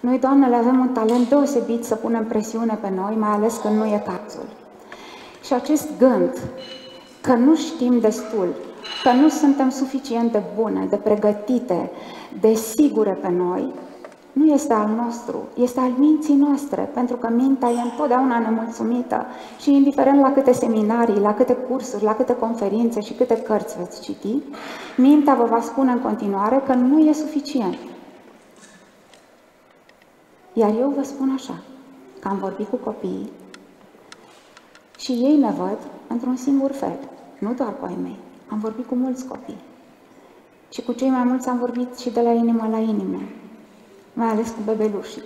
Noi, doamnele, avem un talent deosebit să punem presiune pe noi, mai ales când nu e cazul. Și acest gând că nu știm destul, că nu suntem suficient de bune, de pregătite, de sigure pe noi, nu este al nostru, este al minții noastre, pentru că mintea e întotdeauna nemulțumită și indiferent la câte seminarii, la câte cursuri, la câte conferințe și câte cărți veți citi, mintea vă va spune în continuare că nu e suficient. Iar eu vă spun așa, că am vorbit cu copiii și ei ne văd într-un singur fel, nu doar cu ai mei. Am vorbit cu mulți copii și cu cei mai mulți am vorbit și de la inimă la inimă, mai ales cu bebelușii.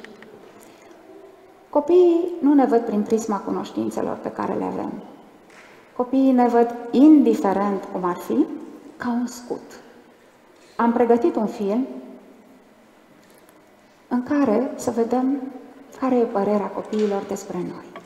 Copiii nu ne văd prin prisma cunoștințelor pe care le avem. Copiii ne văd, indiferent cum ar fi, ca un scut. Am pregătit un film în care să vedem care e părerea copiilor despre noi.